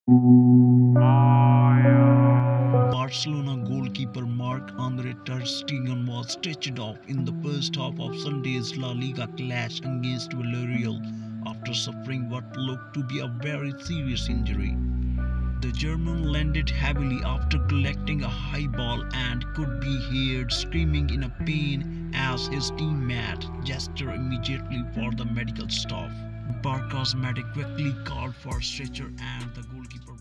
Barcelona goalkeeper Marc-Andre ter Stegen was stretched off in the first half of Sunday's La Liga clash against Villarreal after suffering what looked to be a very serious injury. The German landed heavily after collecting a high ball and could be heard screaming in pain as his teammate gestured immediately for the medical staff. Barca's medic quickly called for stretcher and the goalkeeper